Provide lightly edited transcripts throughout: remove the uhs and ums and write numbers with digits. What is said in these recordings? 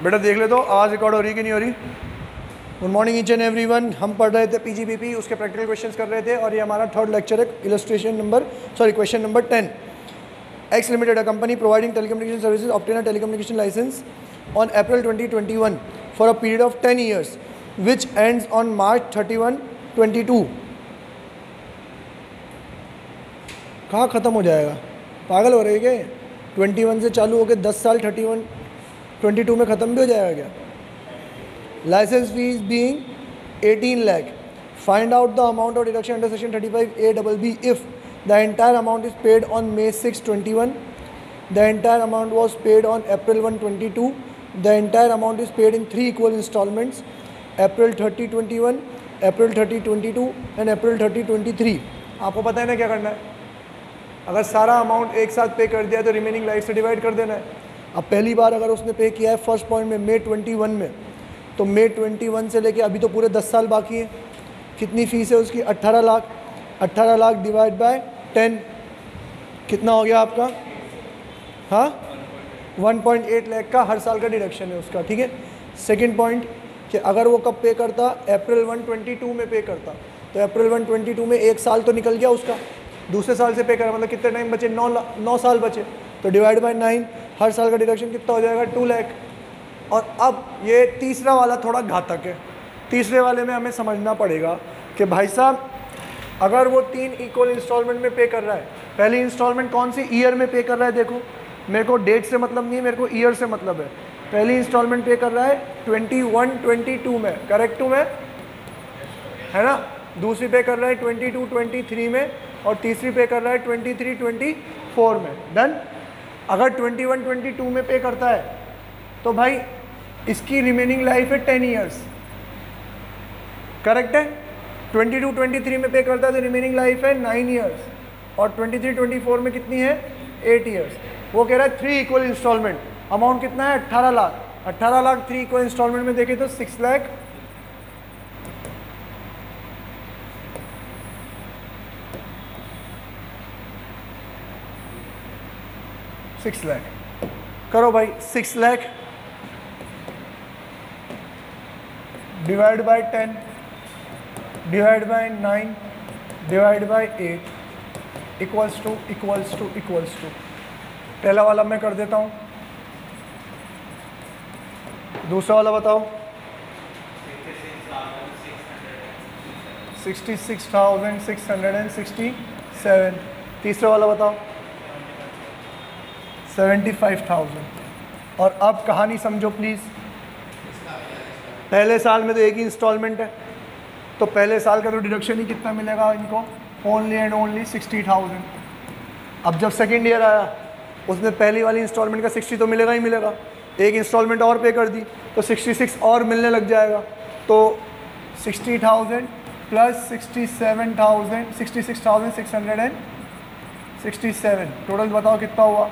बेटा देख ले तो आज रिकॉर्ड हो रही कि नहीं हो रही। Good morning each and everyone. हम पढ़ रहे थे पीजीबीपी, उसके प्रैक्टिकल क्वेश्चंस कर रहे थे और ये हमारा थर्ड लेक्चर है। Question number 10। X limited, a company providing telecommunication services obtain a telecommunication license on April 2021 for a period of 10 years which ends on March 31, 22। कहाँ ख़त्म हो जाएगा, पागल हो रहे क्या? 21 से चालू होकर 10 साल 31, 22 में ख़त्म भी हो जाएगा क्या? License fees being 18 lakh। Find out the amount of deduction under section 35A if the entire amount is paid on May 6, 21, the entire amount was paid on April 1, 22, the entire amount is paid in 3 equal instalments, April 30, 21, April 30, 22 and April 30, 23। आपको पता है ना क्या करना है? अगर सारा amount एक साथ पे कर दिया तो रिमेनिंग लाइफ से डिवाइड कर देना है। अब पहली बार अगर उसने पे किया है फर्स्ट पॉइंट में May 21 में, तो May 21 से लेके अभी तो पूरे 10 साल बाकी हैं। कितनी फ़ीस है उसकी? 18 लाख। 18 लाख डिवाइड बाय 10 कितना हो गया आपका? हाँ, 1.8 लाख का हर साल का डिडक्शन है उसका। ठीक है। सेकंड पॉइंट कि अगर वो कब पे करता? April 1, 22 में पे करता, तो April 1, 22 में एक साल तो निकल गया उसका। दूसरे साल से पे करा मतलब कितने टाइम बचे? 9 साल बचे, तो डिवाइड बाय 9, हर साल का डिडक्शन कितना हो जाएगा? 2 लाख। और अब ये तीसरा वाला थोड़ा घातक है। तीसरे वाले में हमें समझना पड़ेगा कि भाई साहब अगर वो 3 इक्वल इंस्टॉलमेंट में पे कर रहा है, पहली इंस्टॉलमेंट कौन सी ईयर में पे कर रहा है? देखो, मेरे को डेट से मतलब नहीं है, मेरे को ईयर से मतलब है। पहली इंस्टॉलमेंट पे कर रहा है 21, 22 में, करेक्ट टू में है ना। दूसरी पे कर रहा है 22, 23 में, और तीसरी पे कर रहा है 23, 24 में। डन। अगर 21, 22 में पे करता है तो भाई इसकी रिमेनिंग लाइफ है 10 years, करेक्ट है। 22, 23 में पे करता है तो रिमेनिंग लाइफ है 9 years, और 23, 24 में कितनी है? 8 years। वो कह रहा है 3 equal इंस्टॉलमेंट, अमाउंट कितना है? 18 लाख। 18 लाख 3 equal इंस्टॉलमेंट में देखें तो 6 लाख 6 लाख करो भाई। 6 lakh divide by 10 divide by 9 divide by 8 equals to पहला वाला मैं कर देता हूँ, दूसरा वाला बताओ। 66,667। तीसरा वाला बताओ 75,000। और अब कहानी समझो प्लीज़। पहले साल में तो एक ही इंस्टॉलमेंट है, तो पहले साल का तो डिडक्शन ही कितना मिलेगा इनको? Only and only 60,000। अब जब सेकेंड ईयर आया उसमें पहली वाली इंस्टॉलमेंट का 60 तो मिलेगा ही मिलेगा। एक इंस्टॉलमेंट और पे कर दी तो 66 और मिलने लग जाएगा। तो 60,000 प्लस 66,667 टोटल बताओ कितना हुआ?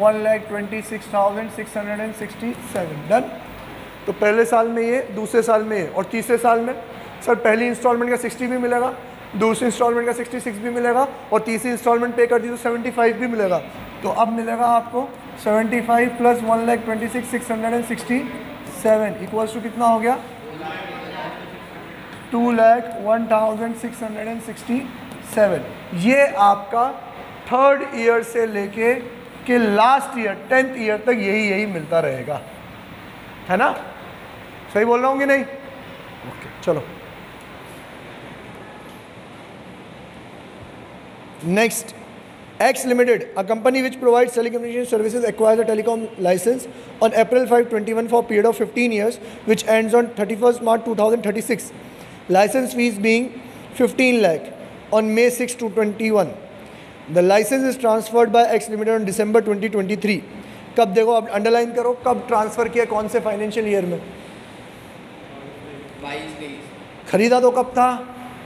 1,26,667। डन। तो पहले साल में ये, दूसरे साल में ये, और तीसरे साल में सर पहली इंस्टॉलमेंट का 60 भी मिलेगा, दूसरी इंस्टॉलमेंट का 66 भी मिलेगा, और तीसरी इंस्टॉलमेंट पे कर दी तो 75 भी मिलेगा। तो अब मिलेगा आपको 75 प्लस 1,26,667 इक्वल्स टू कितना हो गया? 2,01,667। ये आपका थर्ड ईयर से लेके कि लास्ट ईयर 10th ईयर तक यही मिलता रहेगा, है ना? सही बोल रहा हूँ कि नहीं? ओके, चलो next. X Limited, a company which provides telecommunication services, acquires a telecom license on April 5, 21 for a period of 15 years, which ends on 31st March 2036. License fees being 15 lakh on May 6 to 21. The license is transferred by X Limited on December 2023. कब देखो, अब underline करो, कब transfer किया, कौन से financial year में? 22-23। खरीदा तो कब था?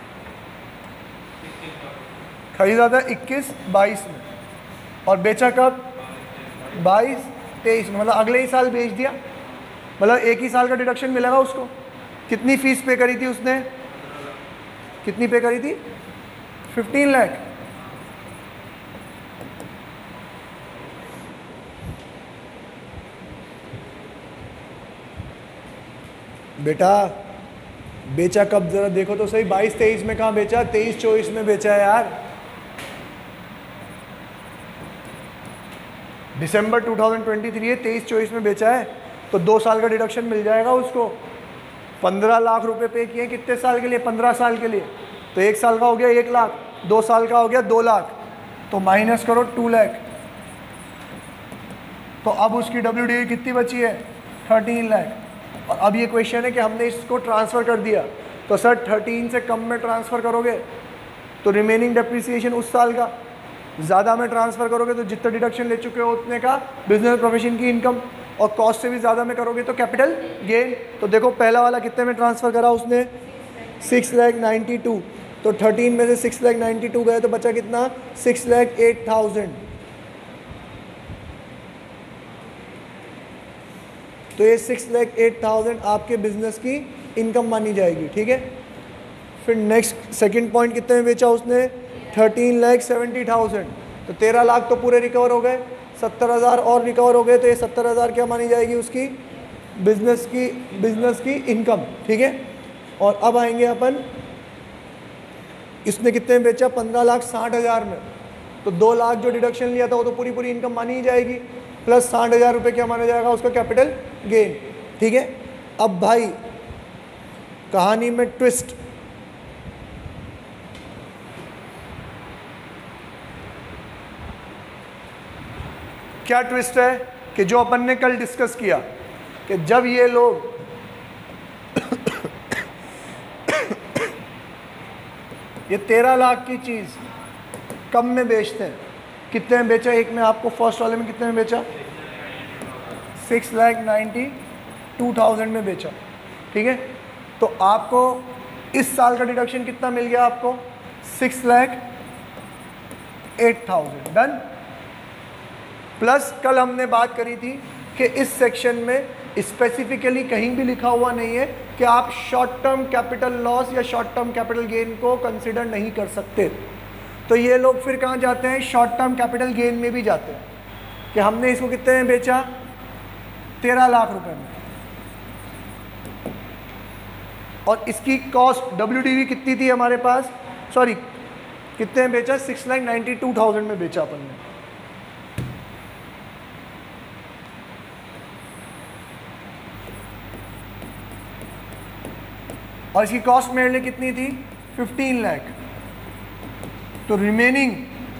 खरीदा था 21-22 में, और बेचा कब? 22-23 में, मतलब अगले ही साल बेच दिया। मतलब एक ही साल का डिडक्शन मिलेगा उसको। कितनी फीस पे करी थी उसने? कितनी पे करी थी? 15 लाख। बेटा बेचा कब, जरा देखो तो सही, 22-23 में कहाँ बेचा, 23-24 में बेचा है यार। दिसंबर 2023 है, 23-24 में बेचा है, तो 2 साल का डिडक्शन मिल जाएगा उसको। 15 लाख रुपए पे किए कितने साल के लिए, 15 साल के लिए, तो 1 साल का हो गया 1 लाख, 2 साल का हो गया 2 लाख, तो माइनस करो 2 लाख। तो अब उसकी WDV कितनी बची है, 13 लाख। और अब ये क्वेश्चन है कि हमने इसको ट्रांसफ़र कर दिया, तो सर 13 से कम में ट्रांसफ़र करोगे तो रिमेनिंग डेप्रिसिएशन उस साल का, ज़्यादा में ट्रांसफ़र करोगे तो जितना डिडक्शन ले चुके हो उतने का बिजनेस प्रोफेशन की इनकम, और कॉस्ट से भी ज़्यादा में करोगे तो कैपिटल गेन। तो देखो पहला वाला कितने में ट्रांसफ़र करा उसने, 6,92,000, तो 13 में से 6,92,000 गए तो बचा कितना, 6,08,000। तो ये 6,08,000 आपके बिजनेस की इनकम मानी जाएगी, ठीक है। फिर नेक्स्ट सेकंड पॉइंट कितने में बेचा उसने, 13,70,000, तो 13 लाख तो पूरे रिकवर हो गए, 70,000 और रिकवर हो गए, तो ये 70,000 क्या मानी जाएगी उसकी बिजनेस की इनकम, ठीक है। और अब आएंगे अपन, इसने कितने में बेचा, 15,60,000 में, तो 2 लाख जो डिडक्शन लिया था वो तो पूरी इनकम मानी ही जाएगी, प्लस 60,000 रुपये क्या माना जाएगा उसका कैपिटल गेन, ठीक है। अब भाई कहानी में ट्विस्ट, क्या ट्विस्ट है कि जो अपन ने कल डिस्कस किया कि जब ये लोग ये 13 लाख की चीज़ कम में बेचते हैं, कितने में बेचा, एक में आपको फर्स्ट वाले में कितने में बेचा, 6,92,000 में बेचा, ठीक है। तो आपको इस साल का डिडक्शन कितना मिल गया, आपको 6,08,000, डन। प्लस कल हमने बात करी थी कि इस सेक्शन में स्पेसिफिकली कहीं भी लिखा हुआ नहीं है कि आप शॉर्ट टर्म कैपिटल लॉस या शॉर्ट टर्म कैपिटल गेन को कंसिडर नहीं कर सकते। तो ये लोग फिर कहाँ जाते हैं, शॉर्ट टर्म कैपिटल गेन में भी जाते हैं कि हमने इसको कितने में बेचा, 13 लाख रुपए में, और इसकी कॉस्ट WDV कितनी थी हमारे पास, सॉरी कितने में बेचा, 6,92,000 में बेचा अपन ने। और इसकी कॉस्ट मेरे लिए कितनी थी, 15 लाख, तो रिमेनिंग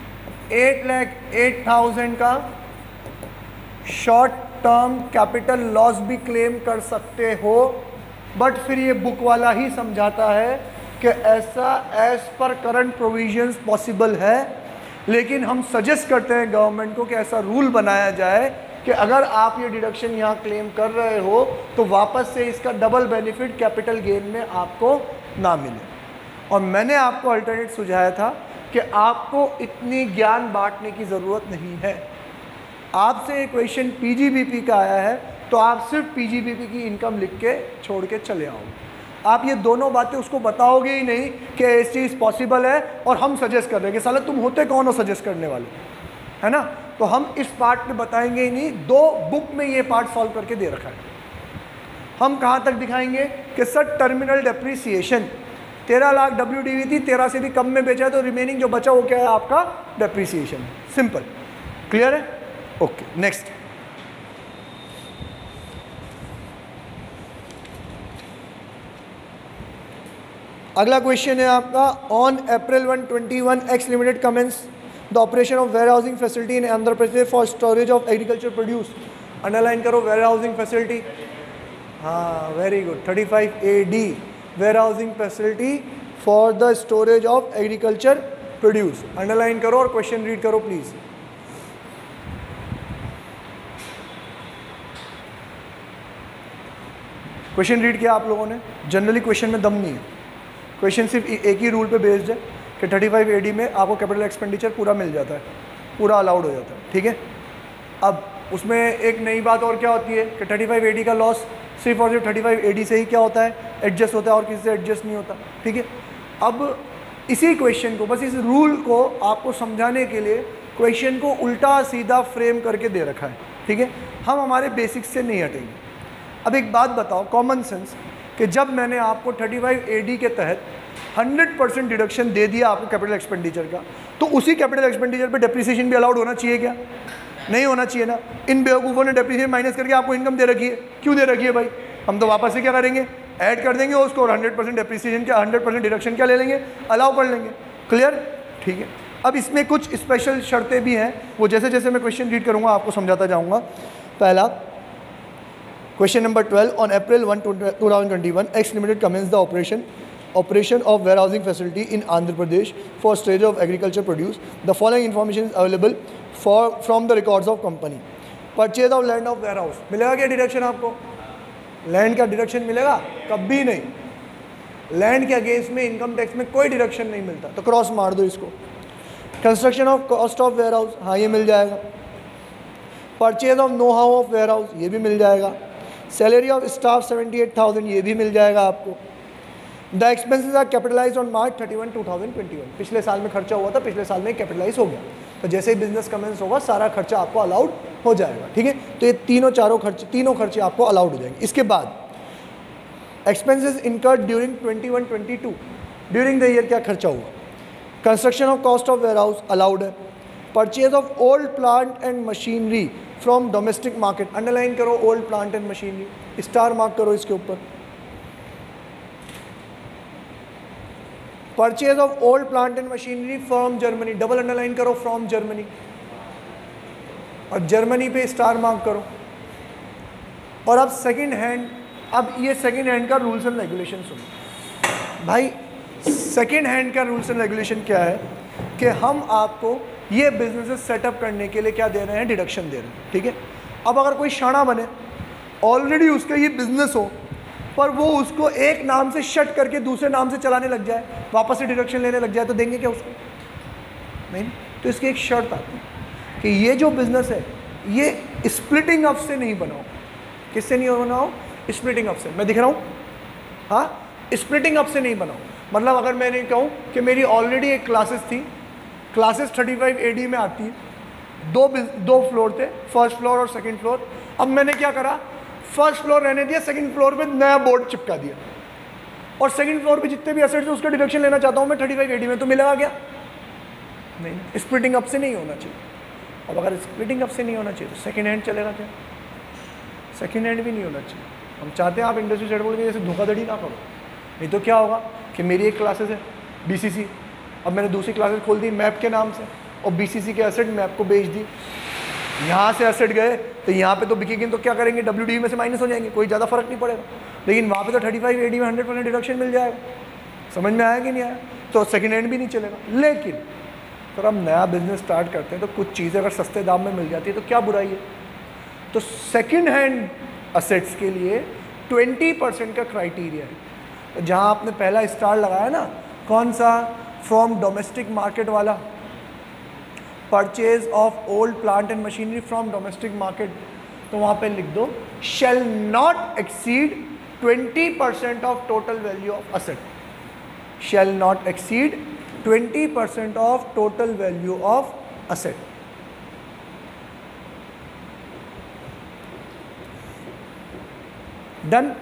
8,08,000 का शॉर्ट टर्म कैपिटल लॉस भी क्लेम कर सकते हो। बट फिर ये बुक वाला ही समझाता है कि ऐसा as per current provisions possible है, लेकिन हम सजेस्ट करते हैं गवर्नमेंट को कि ऐसा रूल बनाया जाए कि अगर आप ये डिडक्शन यहाँ क्लेम कर रहे हो तो वापस से इसका डबल बेनिफिट कैपिटल गेन में आपको ना मिले। और मैंने आपको अल्टरनेट सुझाया था कि आपको इतनी ज्ञान बांटने की ज़रूरत नहीं है। आपसे एक क्वेश्चन PGBP का आया है तो आप सिर्फ PGBP की इनकम लिख के छोड़ के चले आओ। आप ये दोनों बातें उसको बताओगे ही नहीं कि ये चीज़ पॉसिबल है और हम सजेस्ट कर रहे हैं कि साला तुम होते कौन हो सजेस्ट करने वाले, है ना। तो हम इस पार्ट में बताएंगे ही नहीं, 2 बुक में ये पार्ट सॉल्व करके दे रखा है। हम कहाँ तक दिखाएंगे कि sir terminal depreciation 13 lakh WDV थी, 13 से भी कम में बेचा है, तो रिमेनिंग जो बचा वो क्या है, आपका डेप्रीसिएशन। सिंपल, क्लियर है, ओके। नेक्स्ट, अगला क्वेश्चन है आपका, on April 1, 2021 X Limited commence the operation of warehousing facility in Andhra Pradesh for storage of agriculture produce। Underline करो warehousing facility, हाँ very good, 35AD warehousing facility for the storage of agriculture produce, underline करो और question read करो please. Question read किया आप लोगों ने, generally question में दम नहीं है, क्वेश्चन सिर्फ एक ही रूल पे बेस्ड है कि 35AD में आपको कैपिटल एक्सपेंडिचर पूरा मिल जाता है, पूरा अलाउड हो जाता है, ठीक है। अब उसमें एक नई बात और क्या होती है कि 35AD का लॉस सिर्फ और सिर्फ 35AD से ही क्या होता है, एडजस्ट होता है, और किसी से एडजस्ट नहीं होता, ठीक है। अब इसी क्वेश्चन को, बस इस रूल को आपको समझाने के लिए क्वेश्चन को उल्टा सीधा फ्रेम करके दे रखा है, ठीक है। हम हमारे बेसिक्स से नहीं हटेंगे। अब एक बात बताओ, कॉमन सेंस, कि जब मैंने आपको 35 AD के तहत 100% डिडक्शन दे दिया आपको कैपिटल एक्सपेंडिचर का, तो उसी कैपिटल एक्सपेंडिचर पे डेप्रिसिएशन भी अलाउड होना चाहिए क्या? नहीं होना चाहिए ना। इन बेवकूफ़ों ने डेप्रिसिएशन माइनस करके आपको इनकम दे रखी है। क्यों दे रखी है भाई? हम तो वापस से क्या करेंगे, ऐड कर देंगे उसको और 100% डेप्रिसिएशन क्या, 100% डिडक्शन क्या ले लेंगे, अलाउ कर लेंगे। क्लियर? ठीक है। अब इसमें कुछ स्पेशल शर्तें भी हैं, वो जैसे जैसे मैं क्वेश्चन रीड करूँगा आपको समझाता जाऊँगा। पहला question number 12, on April 1, 2021 X Limited commenced the operation of warehousing facility in Andhra Pradesh for storage of agriculture produce. The following information is available from the records of company. Purchase of land of warehouse, मिलेगा क्या deduction आपको? Land का deduction मिलेगा? कभी नहीं। Land के against में income tax में कोई डिडक्शन नहीं मिलता, तो क्रॉस मार दो इसको। Construction of cost of warehouse, हाँ ये मिल जाएगा। Purchase of know how of warehouse, ये भी मिल जाएगा। सैलरी ऑफ स्टाफ 78,000, ये भी मिल जाएगा आपको। The expenses are capitalise on March 31, 2021, पिछले साल में खर्चा हुआ था, पिछले साल में कैपिटलाइज हो गया, तो जैसे ही बिजनेस कमेंस होगा सारा खर्चा आपको अलाउड हो जाएगा। ठीक है, तो ये तीनों खर्चे आपको अलाउड हो जाएंगे। इसके बाद expenses incurred during 21-22, during the year क्या खर्चा हुआ। Construction of cost of warehouse allowed है। Purchase of old plant and machinery from domestic market, underline करो old plant and machinery, star mark करो इसके ऊपर। Purchase of old plant and machinery from Germany, double underline करो from Germany, और Germany पे star mark करो। और अब सेकंड हैंड, अब ये सेकंड हैंड का रूल्स एंड रेगुलेशन सुनो भाई। सेकंड हैंड का रूल्स एंड रेगुलेशन क्या है कि हम आपको ये बिजनेसेस सेटअप करने के लिए क्या दे रहे हैं, डिडक्शन दे रहे हैं। ठीक है, अब अगर कोई शाना बने, ऑलरेडी उसका ये बिजनेस हो, पर वो उसको एक नाम से शट करके दूसरे नाम से चलाने लग जाए, वापस से डिडक्शन लेने लग जाए, तो देंगे क्या उसको? नहीं। तो इसकी एक शर्त आती है कि ये जो बिजनेस है ये स्प्लिटिंग अप से नहीं बनाओ। किससे नहीं बनाओ? स्प्लिटिंग अप से। मैं दिख रहा हूँ, हाँ, स्प्लिटिंग अप से नहीं बनाओ। मतलब अगर मैंने कहूँ कि मेरी ऑलरेडी एक क्लासेस थी, क्लासेस 35 AD में आती है, दो फ्लोर थे, फर्स्ट फ्लोर और सेकंड फ्लोर। अब मैंने क्या करा, फर्स्ट फ्लोर रहने दिया, सेकंड फ्लोर पे नया बोर्ड चिपका दिया, और सेकंड फ्लोर पे जितने भी एसेट्स हैं उसका डिडक्शन लेना चाहता हूँ मैं 35 AD में, तो मिलेगा क्या? नहीं। स्प्लिटिंग अप से नहीं होना चाहिए। अब अगर स्प्लिटिंग अप से नहीं होना चाहिए तो सेकंड हैंड चलेगा क्या? सेकंड हैंड भी नहीं होना चाहिए। हम चाहते हैं आप इंडस्ट्री सेट बोल के जैसे धोखाधड़ी ना करो, नहीं तो क्या होगा कि मेरी एक क्लासेस है BCC, अब मैंने दूसरी क्लासेस खोल दी मैप के नाम से, और BCC के एसेट मैप को बेच दी। यहाँ से एसेट गए तो यहाँ पे तो बिकेगी, तो क्या करेंगे, WDV में से माइनस हो जाएंगे, कोई ज़्यादा फर्क नहीं पड़ेगा। लेकिन वहाँ पे तो 35 AD में 100% डिडक्शन मिल जाएगा। समझ में आया कि नहीं आया? तो सेकंड हैंड भी नहीं चलेगा। लेकिन अगर हम नया बिजनेस स्टार्ट करते हैं तो कुछ चीज़ें अगर सस्ते दाम में मिल जाती है तो क्या बुराई है? तो सेकंड हैंड असेट्स के लिए 20% का क्राइटेरिया है। जहाँ आपने पहला स्टार लगाया ना, कौन सा, फ्रॉम डोमेस्टिक मार्केट वाला, purchase of old plant and machinery from domestic market, तो वहाँ पे लिख दो shall not exceed 20% of total value of asset, shall not exceed 20% of total value of asset. Done.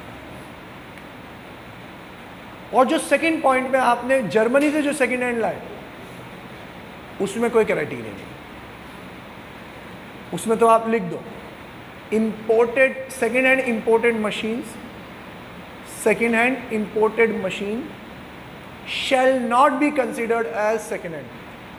और जो सेकंड पॉइंट में आपने जर्मनी से जो सेकंड हैंड लाए उसमें कोई क्राइटेरिया नहीं, उसमें तो आप लिख दो imported, second hand imported machines, second hand imported machine shall not be considered as second hand.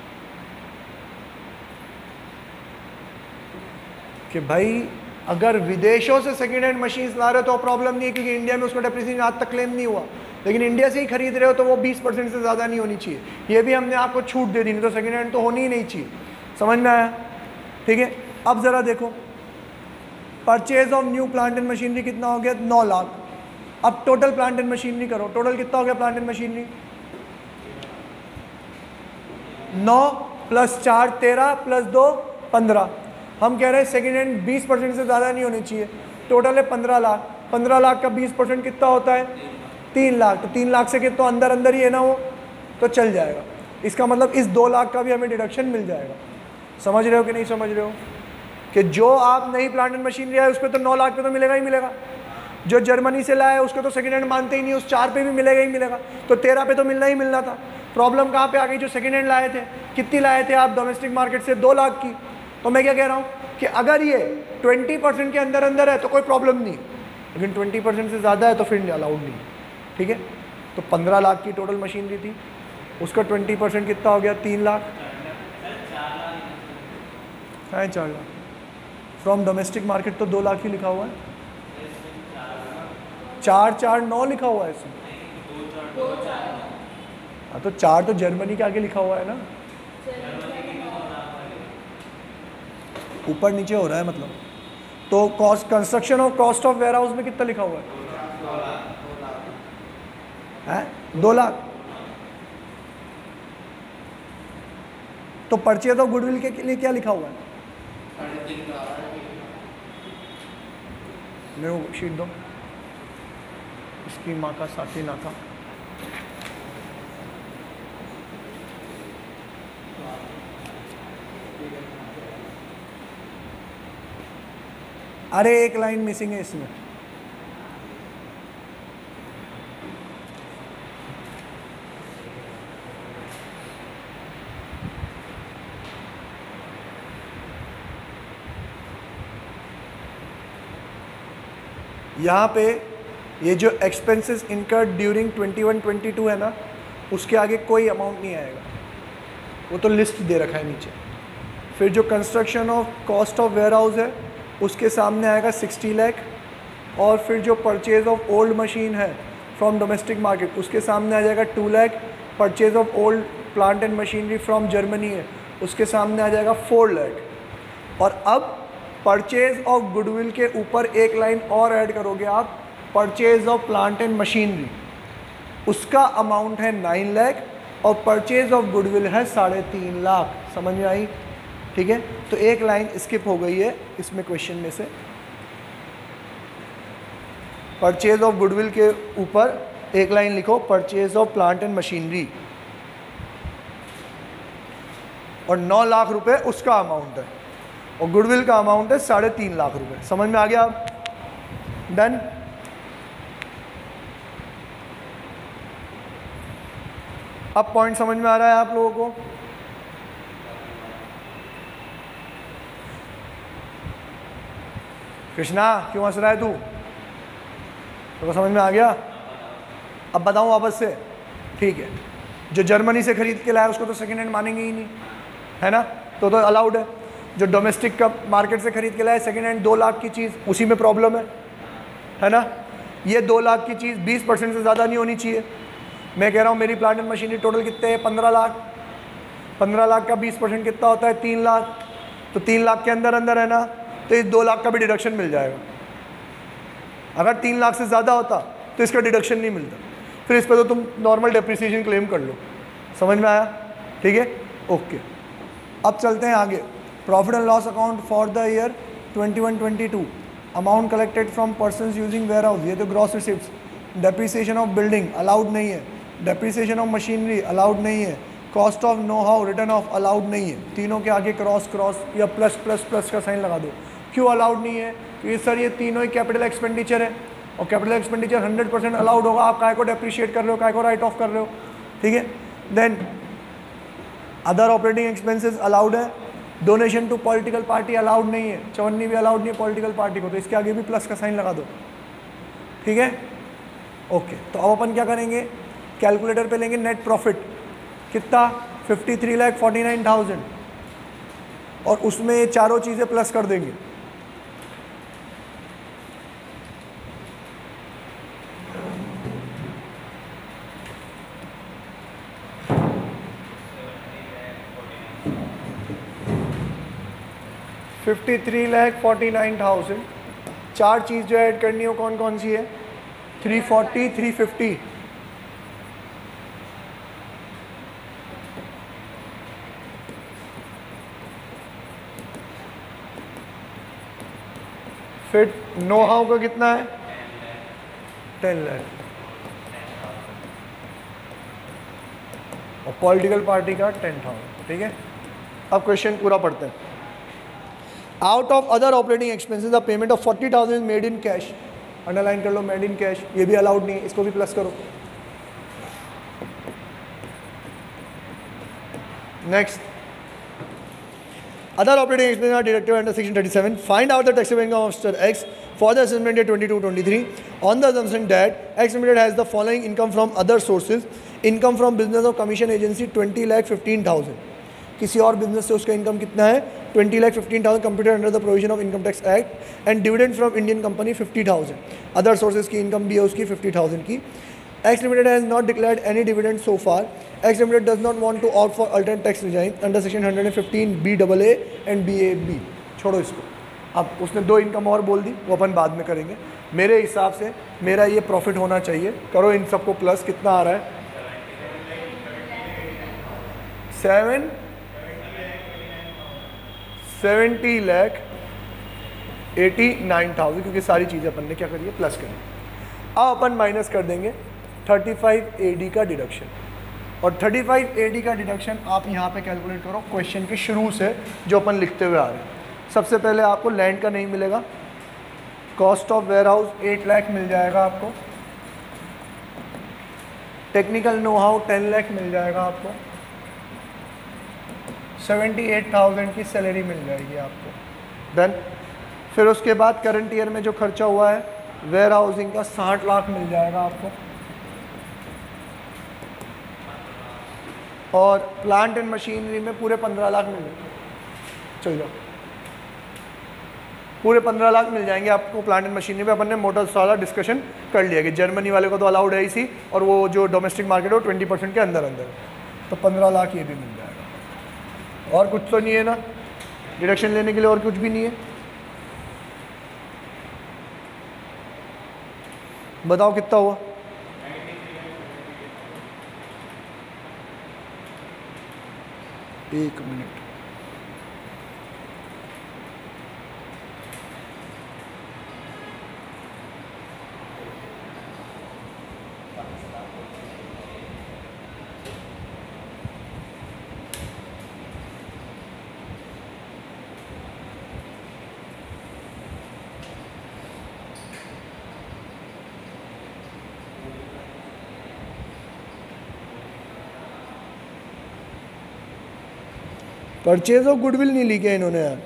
कि भाई अगर विदेशों से सेकंड हैंड मशीन्स ला रहे हो तो प्रॉब्लम नहीं है, क्योंकि इंडिया में उसका डेप्रिसिएशन आज तक क्लेम नहीं हुआ। लेकिन इंडिया से ही खरीद रहे हो तो वो 20% से ज़्यादा नहीं होनी चाहिए। ये भी हमने आपको छूट दे दी, नहीं तो सेकंड हैंड तो होनी ही नहीं चाहिए। समझ में आया? ठीक है। अब ज़रा देखो, purchase of new plant and machinery कितना हो गया? 9 लाख। अब टोटल प्लांट एंड मशीनरी करो, टोटल कितना हो गया प्लांट एंड मशीनरी? 9 + 4 13 + 2 15। हम कह रहे हैं सेकेंड हैंड 20% से ज़्यादा नहीं होनी चाहिए। टोटल है 15 लाख। 15 लाख का 20% कितना होता है? 3 लाख। तो 3 लाख से कितना अंदर अंदर ही है ना वो, तो चल जाएगा। इसका मतलब इस 2 लाख का भी हमें डिडक्शन मिल जाएगा। समझ रहे हो कि नहीं समझ रहे हो? कि जो आप नई प्लांट एंड मशीनरी है उस पर तो 9 लाख पे तो मिलेगा ही मिलेगा। जो जर्मनी से लाया उसको तो सेकंड हैंड मानते ही नहीं, उस 4 पे भी मिलेगा ही मिलेगा, तो 13 पे तो मिलना ही मिलना था। प्रॉब्लम कहाँ पे आ गई? जो सेकंड हैंड लाए थे, कितनी लाए थे आप डोमेस्टिक मार्केट से? 2 लाख की। तो मैं क्या कह रहा हूँ कि अगर ये 20% के अंदर अंदर है तो कोई प्रॉब्लम नहीं, लेकिन 20% से ज़्यादा है तो फिर अलाउड नहीं, ठीक है। तो 15 लाख की टोटल मशीनरी थी, उसका 20% कितना हो गया? 3 लाख है, 4 लाख। फ्रॉम डोमेस्टिक मार्केट तो 2 लाख ही लिखा हुआ है, 449 लिखा हुआ है इसमें। हाँ तो 4 तो जर्मनी के आगे लिखा हुआ है ना, ऊपर नीचे हो रहा है मतलब। तो कॉस्ट कंस्ट्रक्शन और कॉस्ट ऑफ वेयर हाउस में कितना लिखा हुआ है? 2 लाख। तो परचेज ऑफ गुडविल के लिए क्या लिखा हुआ है? मेरे को शीट दो, इसकी माँ का साथी ना था। अरे एक लाइन मिसिंग है इसमें, यहाँ पे ये जो एक्सपेंसेस इनकर्ड ड्यूरिंग 21-22 है ना, उसके आगे कोई अमाउंट नहीं आएगा, वो तो लिस्ट दे रखा है नीचे। फिर जो construction of cost of warehouse है उसके सामने आएगा 60 लाख, और फिर जो परचेज ऑफ ओल्ड मशीन है फ्रॉम डोमेस्टिक मार्केट उसके सामने आ जाएगा 2 lakh. Purchase of old plant and machinery from Germany है उसके सामने आ जाएगा 4 लाख। और अब परचेज ऑफ गुडविल के ऊपर एक लाइन और ऐड करोगे आप, purchase of plant and machinery, उसका अमाउंट है 9 लाख और परचेज ऑफ गुडविल है 3.5 लाख। समझ में आई? ठीक है, तो एक लाइन स्किप हो गई है इसमें क्वेश्चन में से। परचेज ऑफ गुडविल के ऊपर एक लाइन लिखो, purchase of plant and machinery, और 9 लाख रुपए उसका अमाउंट है और गुडविल का अमाउंट है 3.5 लाख रुपए। समझ में आ गया? डन। अब पॉइंट समझ में आ रहा है आप लोगों को? कृष्णा क्यों हंस रहा है तू? तो समझ में आ गया? अब बताऊं वापस से? ठीक है, जो जर्मनी से खरीद के लाया उसको तो सेकेंड हैंड मानेंगे ही नहीं, है ना, तो अलाउड है। जो डोमेस्टिक का मार्केट से खरीद के लाया सेकेंड हैंड 2 लाख की चीज़, उसी में प्रॉब्लम है ना। ये 2 लाख की चीज़ 20% से ज़्यादा नहीं होनी चाहिए। मैं कह रहा हूँ मेरी प्लांट एंड मशीनरी टोटल कितने हैं? 15 लाख। 15 लाख का 20% कितना होता है? 3 लाख। तो 3 लाख के अंदर अंदर है ना, तो इस 2 लाख का भी डिडक्शन मिल जाएगा। अगर 3 लाख से ज़्यादा होता तो इसका डिडक्शन नहीं मिलता, फिर इस पर तो तुम नॉर्मल डेप्रिसिएशन क्लेम कर लो। समझ में आया? ठीक है, ओके। अब चलते हैं आगे। Profit and loss account for the year 21-22, amount collected from persons using warehouse, ये तो gross receipts. Depreciation of building allowed नहीं है, डेप्रिसिएशन ऑफ मशीनरी अलाउड नहीं है, cost of know how return of allowed नहीं है। तीनों के आगे क्रॉस क्रॉस या प्लस प्लस प्लस का साइन लगा दो। क्यों अलाउड नहीं है? क्योंकि सर ये तीनों ही कैपिटल एक्सपेंडिचर है और कैपिटल एक्सपेंडिचर 100% अलाउड होगा। आप काय को डेप्रिशिएट कर रहे हो, काय को राइट ऑफ कर रहे हो? ठीक है। Then other operating expenses allowed है। Donation to political party allowed नहीं है, चवन्नी भी अलाउड नहीं है पॉलिटिकल पार्टी को, तो इसके आगे भी प्लस का साइन लगा दो। ठीक है, ओके। तो अब अपन क्या करेंगे? कैलकुलेटर पे लेंगे नेट प्रॉफिट कितना? 53,49,000 और उसमें ये चारों चीज़ें प्लस कर देंगे। $53,49,000। चार चीज़ जो ऐड करनी हो कौन कौन सी है? 340, 350। फिर नो हाउ का कितना है? 10 लाख। और पॉलिटिकल पार्टी का 10,000। ठीक है, अब क्वेश्चन पूरा पढ़ते हैं। Out of other operating expenses the payment of 40,000 is made in cash. Underline कर लो मेड इन कैश, ये भी अलाउड नहीं है, इसको भी प्लस करो। Next, other operating expenses are deducted under section 37. Find out the taxable income of Mr. X for the assessment year 22-23 on the assumption that X Limited has the following income from other sources. Income from business of commission agency 20,15,000. किसी और business से उसका income कितना है 20,15,000 computed under the provision of income tax act and dividend from Indian company 50,000. Other sources की income भी है उसकी 50,000 की. X Limited has not declared any dividend so far. X Limited does not want to opt for alternate tax regime under section 115 BAA and BAB. छोड़ो इसको. अब उसने 2 income और बोल दी, वो अपन बाद में करेंगे. मेरे हिसाब से मेरा ये प्रॉफिट होना चाहिए. करो इन सबको प्लस, कितना आ रहा है 70,89,000, क्योंकि सारी चीज़ें अपन ने क्या करी है प्लस करी. अब अपन माइनस कर देंगे 35 AD का डिडक्शन, और 35 AD का डिडक्शन आप यहाँ पे कैलकुलेट करो क्वेश्चन के शुरू से जो अपन लिखते हुए आ रहे हैं. सबसे पहले आपको लैंड का नहीं मिलेगा, cost of warehouse 8 lakh मिल जाएगा आपको, टेक्निकल नो हाउ 10 लाख मिल जाएगा आपको, 78,000 की सैलरी मिल जाएगी आपको. देन फिर उसके बाद करंट ईयर में जो खर्चा हुआ है वेयर हाउसिंग का 60 लाख मिल जाएगा आपको, और प्लांट एंड मशीनरी में पूरे 15 लाख मिल जाएंगे. चल जाओ, पूरे 15 लाख मिल जाएंगे आपको प्लांट एंड मशीनरी में. अपन ने मोटर्स वाला डिस्कशन कर लिया कि जर्मनी वाले को तो अलाउड है इसी, और वो जो डोमेस्टिक मार्केट है वो 20% के अंदर अंदर, तो 15 लाख ये भी मिल जाएगा. और कुछ तो नहीं है ना डिडक्शन लेने के लिए, और कुछ भी नहीं है. बताओ कितना हुआ. एक मिनट, परचेज ऑफ गुडविल नहीं लिखे इन्होंने यार.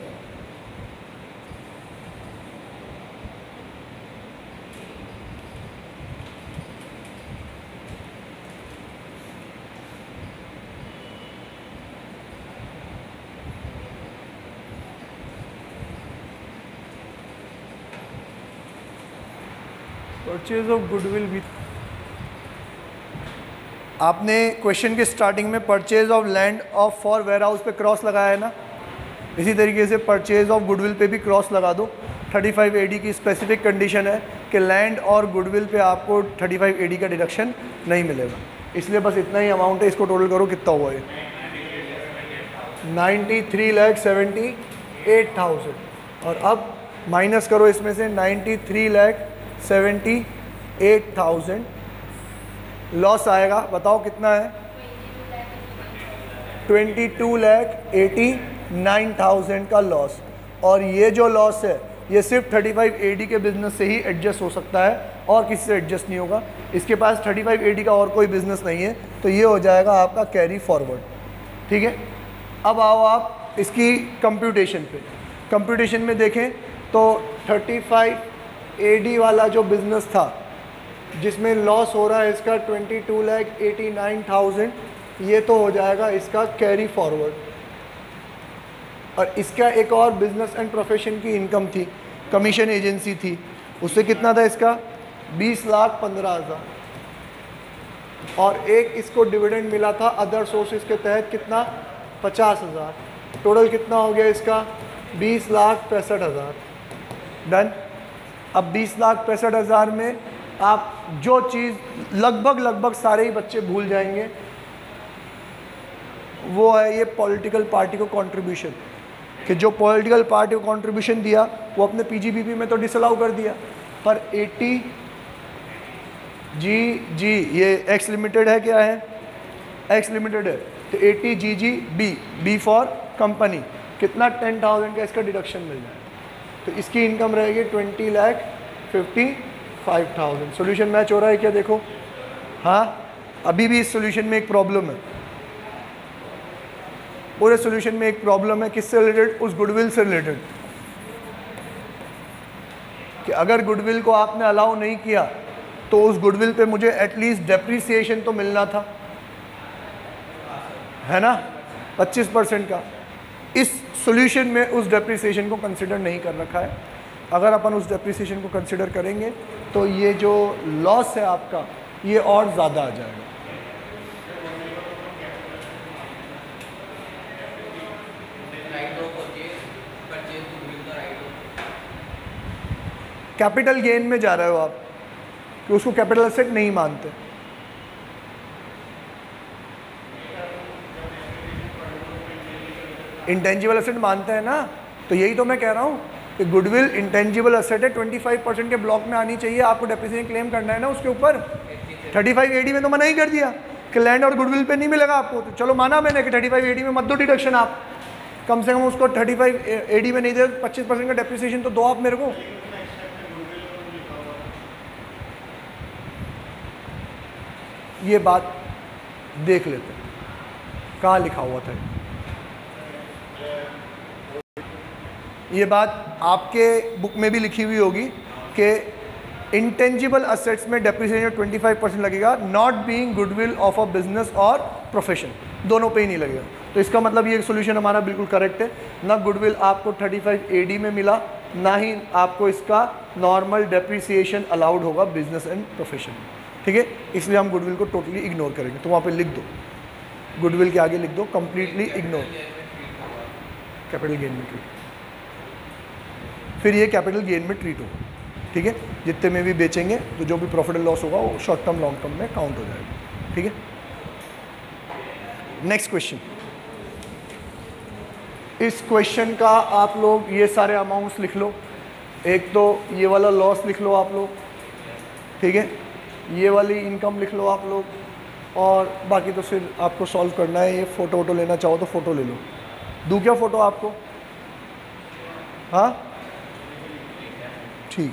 परचेज ऑफ गुडविल भी आपने क्वेश्चन के स्टार्टिंग में purchase of land of for warehouse पे क्रॉस लगाया है ना, इसी तरीके से परचेज ऑफ गुडविल पे भी क्रॉस लगा दो. 35 AD की स्पेसिफिक कंडीशन है कि लैंड और गुडविल पे आपको 35 AD का डिडक्शन नहीं मिलेगा, इसलिए बस इतना ही अमाउंट है. इसको टोटल करो कितना हुआ है 93,78,000, और अब माइनस करो इसमें से 93,78,000 लॉस आएगा. बताओ कितना है 22,89,000 का लॉस. और ये जो लॉस है ये सिर्फ 35 AD के बिजनेस से ही एडजस्ट हो सकता है, और किसी से एडजस्ट नहीं होगा. इसके पास 35 AD का और कोई बिजनेस नहीं है, तो ये हो जाएगा आपका कैरी फॉरवर्ड. ठीक है, अब आओ आप इसकी कंप्यूटेशन पे. कंप्यूटेशन में देखें तो 35 AD वाला जो बिज़नेस था जिसमें लॉस हो रहा है इसका 22,89,000, ये तो हो जाएगा इसका कैरी फॉरवर्ड. और इसका एक और बिजनेस एंड प्रोफेशन की इनकम थी, कमीशन एजेंसी थी, उससे कितना था इसका 20,15,000, और एक इसको डिविडेंड मिला था अदर सोर्सेज के तहत कितना 50,000. टोटल कितना हो गया इसका 20,65,000. डन. अब 20,65,000 में आप जो चीज़ लगभग सारे ही बच्चे भूल जाएंगे वो है ये पॉलिटिकल पार्टी को कंट्रीब्यूशन, कि जो पॉलिटिकल पार्टी को कंट्रीब्यूशन दिया वो अपने पीजीबीपी में तो डिसअलाउ कर दिया, पर 80 GG ये एक्स लिमिटेड है, क्या है एक्स लिमिटेड है, तो 80 GG बी फॉर कंपनी कितना 10,000 का इसका डिडक्शन मिल जाए, तो इसकी इनकम रहेगी 20,50,000. 5000। सोल्यूशन मैच हो रहा है क्या? देखो, हाँ अभी भी इस सोल्यूशन में एक प्रॉब्लम है, पूरे सोल्यूशन में एक प्रॉब्लम है। किससे रिलेटेड? उस गुडविल से रिलेटेड, कि अगर गुडविल को आपने अलाउ नहीं किया तो उस गुडविल पे मुझे एटलीस्ट डेप्रिसिएशन तो मिलना था, है ना, 25% का। इस सॉल्यूशन में उस डेप्रिसिएशन को कंसिडर नहीं कर रखा है। अगर अपन उस डेप्रिसिएशन को कंसिडर करेंगे तो ये जो लॉस है आपका ये और ज़्यादा आ जाएगा। कैपिटल गेन में जा रहे हो आप कि उसको कैपिटल एसेट नहीं मानते। इंटेंजिबल एसेट मानते हैं ना, तो यही तो मैं कह रहा हूँ कि गुडविल इंटेंजिबल एसेट है, 25% के ब्लॉक में आनी चाहिए। आपको डेप्रिसिएशन क्लेम करना है ना उसके ऊपर। 35 AD में तो मना ही कर दिया कि लैंड और गुडविल पे नहीं मिलेगा आपको, तो चलो माना मैंने कि 35 AD में मत दो डिडक्शन, आप कम से कम उसको 35 AD में नहीं दे, 25% का डेप्रिसिएशन तो दो आप मेरे को। ये बात देख लेते हैं कहाँ लिखा हुआ था। ये बात आपके बुक में भी लिखी हुई होगी कि इंटेंजिबल असेट्स में डेप्रिसिएशन 25% लगेगा, not being goodwill of a business और प्रोफेशन, दोनों पे ही नहीं लगेगा। तो इसका मतलब ये सोल्यूशन हमारा बिल्कुल करेक्ट है। ना गुडविल आपको 35 AD में मिला, ना ही आपको इसका नॉर्मल डेप्रिसिएशन अलाउड होगा बिजनेस एंड प्रोफेशन में, ठीक है। इसलिए हम गुडविल को टोटली इग्नोर करेंगे। तो वहाँ पे लिख दो, गुडविल के आगे लिख दो कंप्लीटली इग्नोर, कैपिटल गेन में ट्रीट, फिर ये कैपिटल गेन में ट्रीट होगा, ठीक है। जितने में भी बेचेंगे तो जो भी प्रॉफिट एंड लॉस होगा वो शॉर्ट टर्म लॉन्ग टर्म में काउंट हो जाएगा, ठीक है। नेक्स्ट क्वेश्चन, इस क्वेश्चन का आप लोग ये सारे अमाउंट्स लिख लो। एक तो ये वाला लॉस लिख लो आप लोग, ठीक है, ये वाली इनकम लिख लो आप लोग, और बाकी तो फिर आपको सॉल्व करना है। ये फ़ोटो वोटो लेना चाहो तो फ़ोटो ले लो। दूँ क्या फ़ोटो आपको? हाँ ठीक।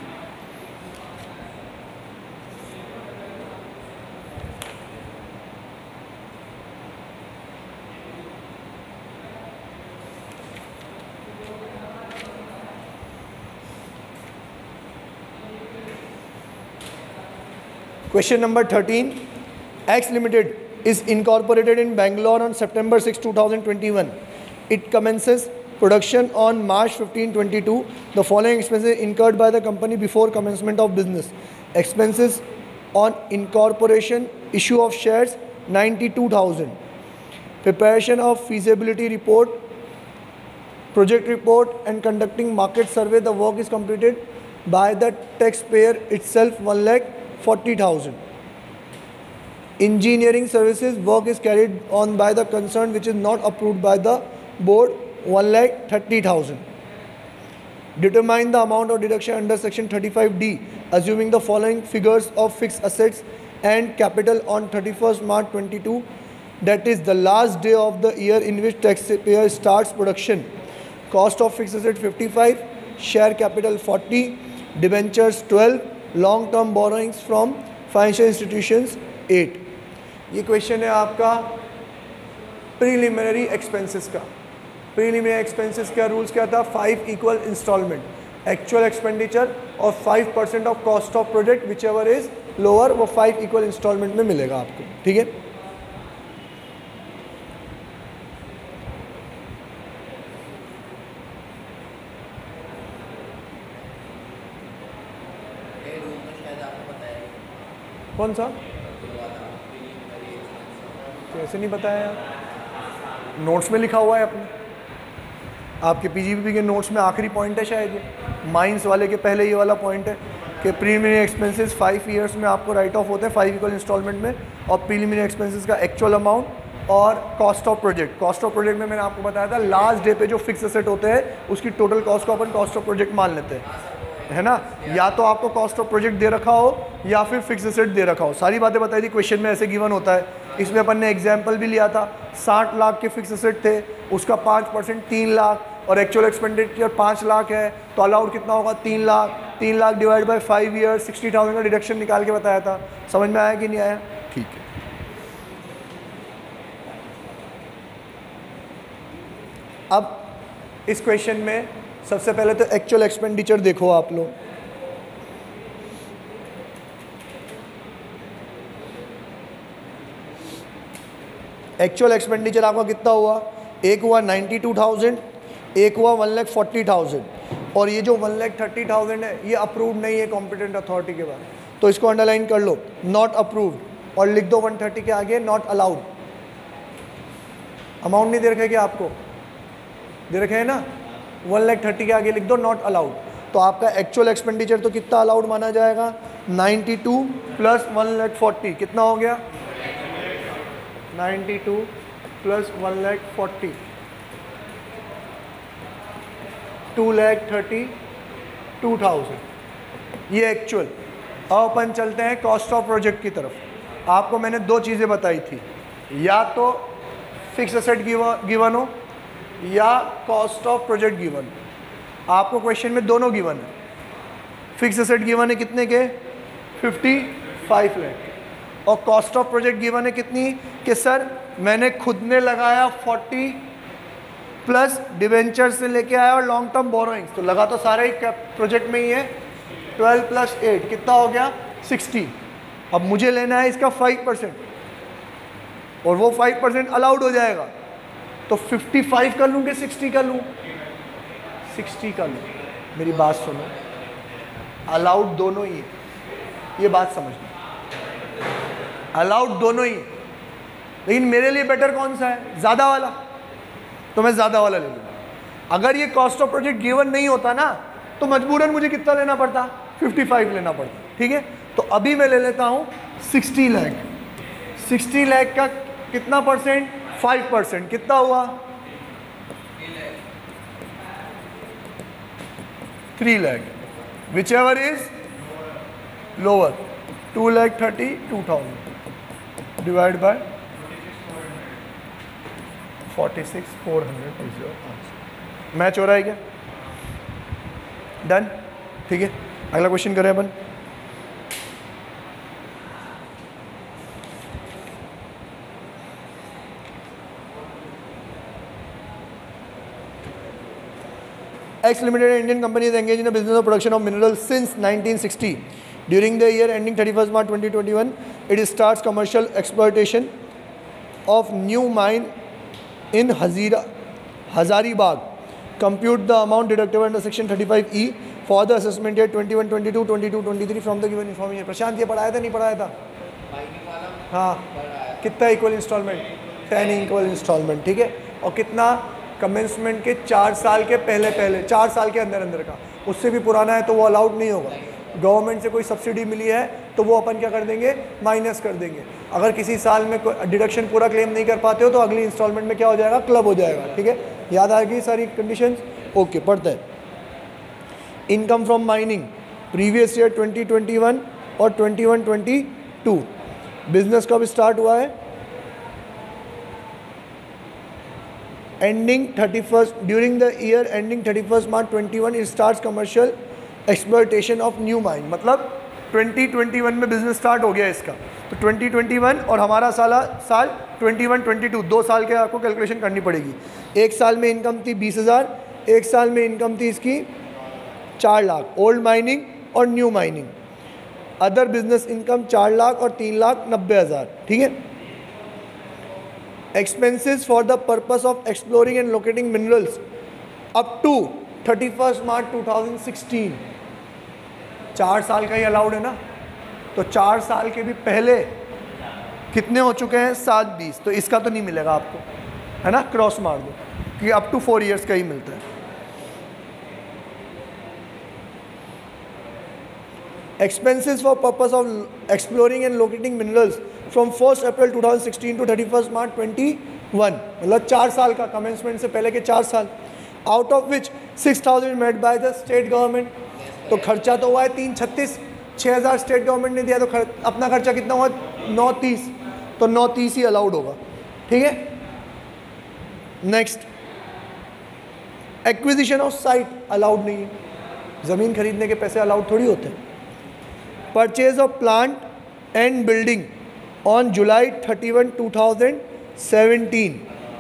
Question number 13. X Limited is incorporated in Bangalore on September 6, 2021. It commences production on March 15, 2022. The following expenses incurred by the company before commencement of business. Expenses on incorporation, issue of shares 92,000. Preparation of feasibility report, project report and conducting market survey. The work is completed by the taxpayer itself 1,40,000. Engineering services work is carried on by the concern which is not approved by the board 1,30,000. Determine the amount of deduction under section 35D assuming the following figures of fixed assets and capital on 31st March 22, that is the last day of the year in which taxpayer starts production. Cost of fixed asset 55, share capital 40, debentures 12, long term borrowings from financial institutions 8। ये question है आपका preliminary expenses का। Preliminary expenses का rules क्या था? 5 equal instalment, actual expenditure और 5% of cost of project, whichever is lower, वो 5 equal instalment में मिलेगा आपको, ठीक है। कौन सा? कैसे नहीं बताया? नोट्स में लिखा हुआ है अपने, आपके पीजीबीपी के नोट्स में आखिरी पॉइंट है शायद ये, माइंस वाले के पहले ये वाला पॉइंट है कि प्रीलिमिनरी एक्सपेंसेस 5 ईयर्स में आपको राइट ऑफ होते हैं 5 इक्वल इंस्टॉलमेंट में, और प्रीलिमिनरी एक्सपेंसेस का एक्चुअल अमाउंट और cost of project. Cost of project में मैंने आपको बताया था लास्ट डे पे जो फिक्स एसेट होते हैं उसकी टोटल कॉस्ट को अपन कॉस्ट ऑफ प्रोजेक्ट मान लेते हैं, है ना। या तो आपको कॉस्ट ऑफ प्रोजेक्ट दे रखा हो या फिर फिक्स एसेट दे रखा हो, सारी बातें बताई थी क्वेश्चन में, ऐसे गिवन होता है। इसमें अपन ने एग्जाम्पल भी लिया था, 60 लाख के फिक्स एसेट थे, उसका 5% 3 लाख, और एक्चुअल एक्सपेंडिचर 5 लाख है, तो अलाउड कितना होगा? 3 lakh. 3 lakh divide by 5 year 60,000 का डिडक्शन निकाल के बताया था। समझ में आया कि नहीं आया? ठीक है। अब इस क्वेश्चन में सबसे पहले तो एक्चुअल एक्सपेंडिचर देखो आप लोग। एक्चुअल एक्सपेंडिचर आपका कितना हुआ? एक हुआ 92,000, एक हुआ 1,40,000, और ये जो 1,30,000 है ये अप्रूव्ड नहीं है कॉम्पिटेंट अथॉरिटी के बाद, तो इसको अंडरलाइन कर लो, नॉट अप्रूव्ड, और लिख दो 130 के आगे नॉट अलाउड। अमाउंट नहीं दे रखे क्या आपको? दे रखे हैं ना, 1,30,000 के आगे लिख दो नॉट अलाउड। तो आपका एक्चुअल एक्सपेंडिचर तो कितना अलाउड माना जाएगा? 92 प्लस 1,40,000 कितना हो गया? 92 प्लस 1,40,000 2,32,000, ये एक्चुअल। अब अपन चलते हैं कॉस्ट ऑफ प्रोजेक्ट की तरफ। आपको मैंने दो चीज़ें बताई थी, या तो फिक्स एसेट गिवन हो या कॉस्ट ऑफ प्रोजेक्ट गिवन। आपको क्वेश्चन में दोनों गिवन है। फिक्स एसेट गिवन है कितने के? 55 लाख, और कॉस्ट ऑफ प्रोजेक्ट गिवन है कितनी? कि सर मैंने खुद ने लगाया 40 प्लस डिवेंचर से लेके आया और लॉन्ग टर्म बोरोइंग्स, तो लगा तो सारे ही प्रोजेक्ट में ही है। 12 प्लस 8 कितना हो गया? 60। अब मुझे लेना है इसका 5%, और वो 5% अलाउड हो जाएगा, तो 55 कर लूँ कि 60 कर लूँ? 60 कर लूँ। मेरी बात सुनो, अलाउड दोनों ही है, ये बात समझना, अलाउड दोनों ही, लेकिन मेरे लिए बेटर कौन सा है? ज़्यादा वाला, तो मैं ज़्यादा वाला ले लूँगा। अगर ये कॉस्ट ऑफ प्रोजेक्ट गिवन नहीं होता ना, तो मजबूरन मुझे कितना लेना पड़ता? 55 लेना पड़ता। ठीक है, तो अभी मैं ले लेता हूँ 60 लाख। 60 लाख का कितना परसेंट? 5%, कितना हुआ? 3 lakh, whichever is lower. 2,32,000 divide by 46,400। Match हो रहा है क्या? डन, ठीक है। अगला क्वेश्चन करें अपन। X Limited, Indian company, is engaged in the business of production of minerals since 1960. During the year ending 31st March 2021, it starts commercial exploitation of new mine in Hazaribagh. Compute the amount deductible under section 35E for the assessment year 21-22, 22-23 from the given information. प्रशांत ये पढ़ाया था नहीं पढ़ाया था? हाँ, कितना equal instalment? 10 equal instalment, ठीक है। और कितना कमेंसमेंट के 4 साल के पहले 4 साल के अंदर का, उससे भी पुराना है तो वो अलाउड नहीं होगा। गवर्नमेंट से कोई सब्सिडी मिली है तो वो अपन क्या कर देंगे? माइनस कर देंगे। अगर किसी साल में डिडक्शन पूरा क्लेम नहीं कर पाते हो तो अगली इंस्टॉलमेंट में क्या हो जाएगा? क्लब हो जाएगा। ठीक है, याद आ गई सारी कंडीशंस? ओके, पढ़ते हैं। Income from mining previous year 2021 और 21-22। बिजनेस कब स्टार्ट हुआ है? Ending 31st, during the year ending 31st March 21 it starts commercial exploitation of new mine. मतलब 2021 में बिजनेस स्टार्ट हो गया इसका, तो 2021 और हमारा साल 21-22, 2 साल के आपको कैलकुलेशन करनी पड़ेगी। एक साल में इनकम थी 20,000, एक साल में इनकम थी इसकी 4 लाख, ओल्ड माइनिंग और new mining. Other business income 4 lakh और 3,90,000। ठीक है। Expenses for the purpose of exploring and locating minerals up to 31st March 2016। 4 साल का ही अलाउड है ना, तो 4 साल के भी पहले कितने हो चुके हैं? 7-20, तो इसका तो नहीं मिलेगा आपको, है ना, क्रॉस मार दो, कि अप टू 4 ईयर्स का ही मिलता है। Expenses for purpose of exploring and locating minerals from 1st April 2016 to 31st March 21, मतलब 4 साल का, कमेंसमेंट से पहले के 4 साल। Out of which 6,000 made by the state government. तो खर्चा तो हुआ है 336, 6,000 स्टेट गवर्नमेंट ने दिया, तो अपना खर्चा कितना हुआ? 930, तो 930 ही अलाउड होगा। ठीक है। Next, acquisition of site allowed नहीं है, ज़मीन खरीदने के पैसे अलाउड थोड़ी होते हैं। Purchase of plant and building on July 31, 2017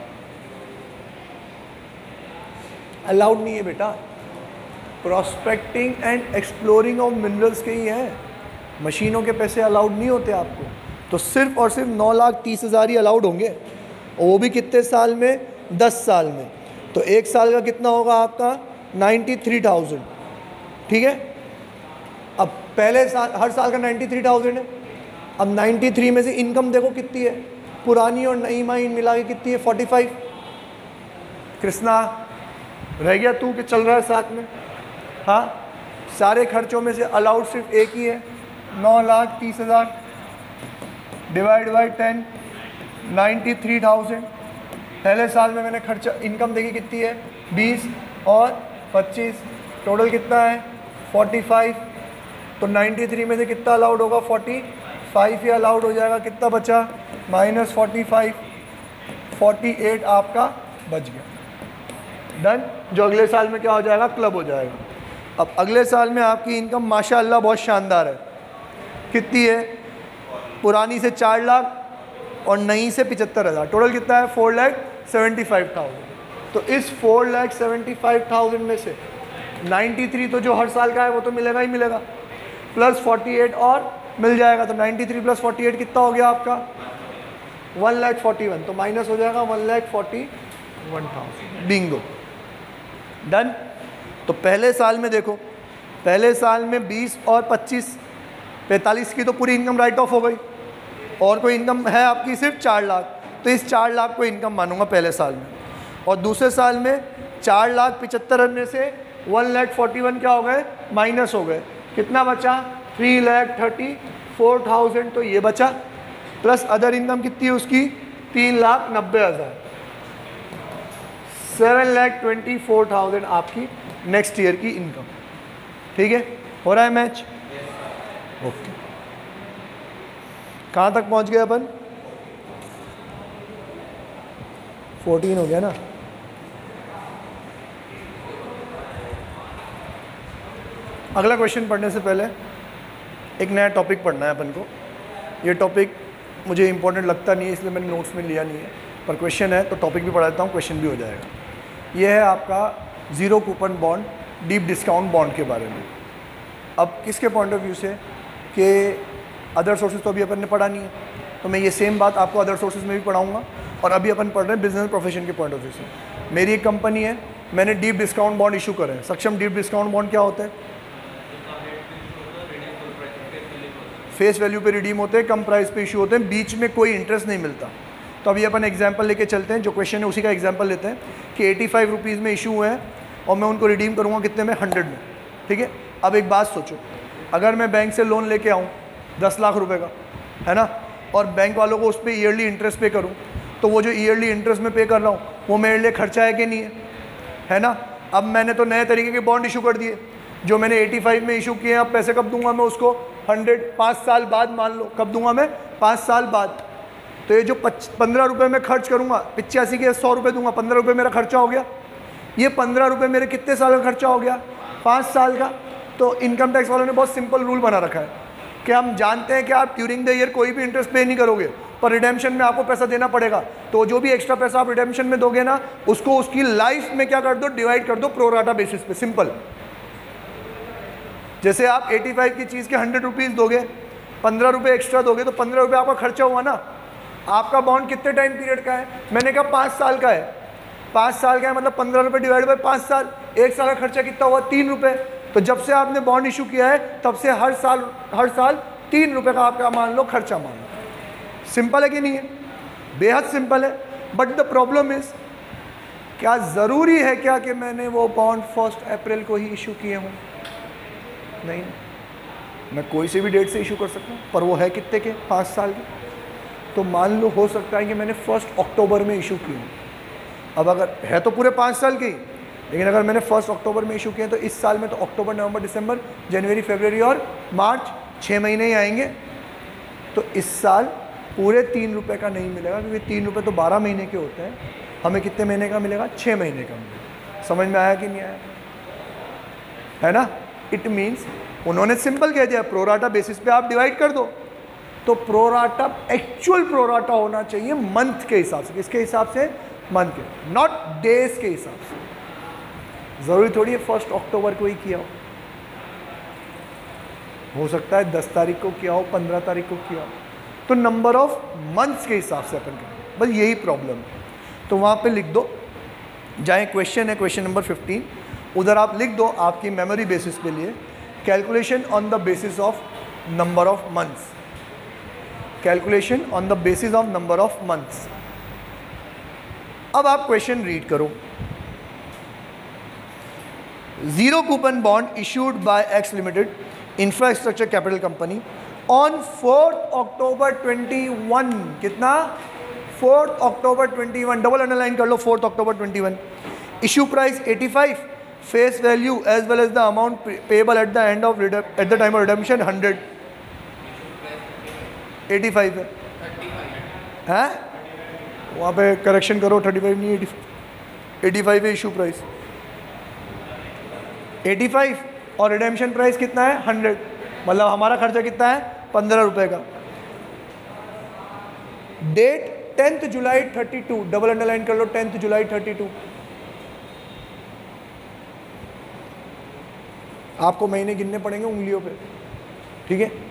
allowed नहीं है बेटा। Prospecting and exploring of minerals के ही हैं, मशीनों के पैसे अलाउड नहीं होते आपको। तो सिर्फ और सिर्फ 9,30,000 ही अलाउड होंगे, और वो भी कितने साल में? 10 साल में। तो एक साल का कितना होगा आपका? 93,000। ठीक है, अब पहले साल, हर साल का 93,000 है। अब 93 में से इनकम देखो कितनी है, पुरानी और नई माइन मिला के कितनी है? 45। कृष्णा रह गया तू कि चल रहा है साथ में? हाँ, सारे खर्चों में से अलाउड सिर्फ एक ही है, 9,30,000 डिवाइड बाई 10, 93,000। पहले साल में मैंने खर्चा इनकम देखी कितनी है? 20 और 25, टोटल कितना है? 45। तो 93 में से कितना अलाउड होगा? 45 ही अलाउड हो जाएगा। कितना बचा? -45, 48 आपका बच गया। डन। जो अगले साल में क्या हो जाएगा? क्लब हो जाएगा। अब अगले साल में आपकी इनकम माशाअल्लाह बहुत शानदार है। कितनी है? पुरानी से 4 लाख और नई से 75,000। टोटल कितना है? 4,75,000। तो इस 4,75,000 में से 93 तो जो हर साल का है वो तो मिलेगा ही मिलेगा, प्लस 48 और मिल जाएगा। तो 93 प्लस 48 कितना हो गया आपका? 1,41,000। तो माइनस हो जाएगा 1,41,000। Bingo, done. तो पहले साल में देखो, पहले साल में 20 और 25, 45 की तो पूरी इनकम राइट ऑफ हो गई, और कोई इनकम है आपकी सिर्फ 4 लाख। तो इस 4 लाख को इनकम मानूंगा पहले साल में। और दूसरे साल में 4,75,000 में से 1,41,000 क्या हो गए? माइनस हो गए। कितना बचा? 3,34,000। तो ये बचा, प्लस अदर इनकम कितनी है उसकी? 3,90,000। 7,24,000 आपकी नेक्स्ट ईयर की इनकम। ठीक है, हो रहा है मैच? ओके, कहाँ तक पहुँच गए अपन? 14 हो गया ना। अगला क्वेश्चन पढ़ने से पहले एक नया टॉपिक पढ़ना है अपन को। ये टॉपिक मुझे इंपॉर्टेंट लगता नहीं है, इसलिए मैंने नोट्स में लिया नहीं है, पर क्वेश्चन है तो टॉपिक भी पढ़ा देता हूँ, क्वेश्चन भी हो जाएगा। ये है आपका zero coupon bond, deep discount bond के बारे में। अब किसके पॉइंट ऑफ व्यू से कि अदर सोर्सेज तो अभी अपन ने पढ़ा नहीं है, तो मैं ये सेम बात आपको अदर सोर्सेज में भी पढ़ाऊँगा। और अभी अपन पढ़ रहे हैं बिजनेस प्रोफेशन के पॉइंट ऑफ व्यू से। मेरी एक कंपनी है, मैंने डीप डिस्काउंट बॉन्ड इशू करे हैं। सक्षम, डीप डिस्काउंट बॉन्ड क्या होता है? फेस वैल्यू पे रिडीम होते हैं, कम प्राइस पे इशू होते हैं, बीच में कोई इंटरेस्ट नहीं मिलता। तो अभी अपन एग्जांपल लेके चलते हैं, जो क्वेश्चन है उसी का एग्जांपल लेते हैं कि 85 रुपीज़ में इशू हुए हैं और मैं उनको रिडीम करूँगा कितने में? 100 में। ठीक है, अब एक बात सोचो, अगर मैं बैंक से लोन लेके आऊँ 10 लाख रुपए का, है ना, और बैंक वालों को उस पर ईयरली इंटरेस्ट पे करूँ, तो वो जो ईयरली इंटरेस्ट में पे कर रहा हूँ वो मेरे लिए खर्चा है कि नहीं है? है ना। अब मैंने तो नए तरीके के बॉन्ड इशू कर दिए, जो मैंने 85 में इशू किए हैं, अब पैसे कब दूंगा मैं उसको? 5 साल बाद मान लो। कब दूंगा मैं? 5 साल बाद। तो ये जो 15 रुपये में खर्च करूंगा, 85 के 100 रुपये दूंगा, 15 रुपये मेरा खर्चा हो गया। ये 15 रुपये मेरे कितने साल का खर्चा हो गया? 5 साल का। तो इनकम टैक्स वालों ने बहुत सिंपल रूल बना रखा है कि हम जानते हैं कि आप ड्यूरिंग द ईयर कोई भी इंटरेस्ट पे नहीं करोगे, पर रिडेम्पशन में आपको पैसा देना पड़ेगा। तो जो भी एक्स्ट्रा पैसा आप रिडेम्पशन में दोगे ना, उसको उसकी लाइफ में क्या कर दो? डिवाइड कर दो प्रोराटा बेसिस पे। सिंपल। जैसे आप 85 की चीज़ के 100 रुपीज़ दोगे, 15 रुपये एक्स्ट्रा दोगे, तो 15 रुपये आपका खर्चा हुआ ना। आपका बॉन्ड कितने टाइम पीरियड का है? मैंने कहा 5 साल का है। 5 साल का है मतलब 15 रुपये डिवाइड बाई 5 साल, 1 साल का खर्चा कितना हुआ? 3 रुपये। तो जब से आपने बॉन्ड इशू किया है तब से हर साल 3 रुपये का आपका मान लो खर्चा मान लो। सिंपल है कि नहीं है? बेहद सिंपल है। बट द प्रॉब्लम इज, क्या ज़रूरी है क्या कि मैंने वो बॉन्ड 1 अप्रैल को ही इशू किए हों? नहीं, मैं कोई से भी डेट से इशू कर सकता हूँ, पर वो है कितने के? 5 साल के। तो मान लो हो सकता है कि मैंने 1 अक्टूबर में इशू किए। अब अगर है तो पूरे 5 साल के ही, लेकिन अगर मैंने 1 अक्टूबर में इशू किए तो इस साल में तो अक्टूबर, नवंबर, दिसंबर, जनवरी, फरवरी और मार्च 6 महीने ही आएंगे। तो इस साल पूरे 3 रुपये का नहीं मिलेगा, क्योंकि 3 रुपये तो 12 महीने के होते हैं। हमें कितने महीने का मिलेगा? 6 महीने का मिलेगा। समझ में आया कि नहीं आया? है ना? इट मीन्स उन्होंने सिंपल कह दिया प्रोराटा बेसिस पे आप डिवाइड कर दो, तो प्रोराटा एक्चुअल प्रोराटा होना चाहिए मंथ के हिसाब से। किसके हिसाब से? मंथ के, नॉट डेज के हिसाब से। ज़रूरी थोड़ी है 1 अक्टूबर को ही किया हो सकता है 10 तारीख को किया हो, 15 तारीख को किया हो, तो नंबर ऑफ मंथ्स के हिसाब से अपन करें, बस यही प्रॉब्लम है। तो वहाँ पे लिख दो, जहाँ क्वेश्चन है क्वेश्चन नंबर 15, उधर आप लिख दो आपकी मेमोरी बेसिस के लिए, calculation on the basis of number of months, calculation on the basis of number of months. अब आप क्वेश्चन रीड करो। Zero coupon bond issued by X limited infrastructure capital company on 4 October 21, कितना? 4 October 21, double underline कर लो, 4 October 21। Issue price 85, face value as well as the amount payable at the end of at the time of redemption 100, 85 है, वहाँ पे correction करो, 35 नहीं 85 है issue price, 85 और रिडेम्पशन प्राइस कितना है? 100, मतलब हमारा खर्चा कितना है? 15 रुपये का। डेट 10 जुलाई 32, डबल अंडरलाइन कर लो, 10 जुलाई 32। आपको महीने गिनने पड़ेंगे उंगलियों पे, ठीक है।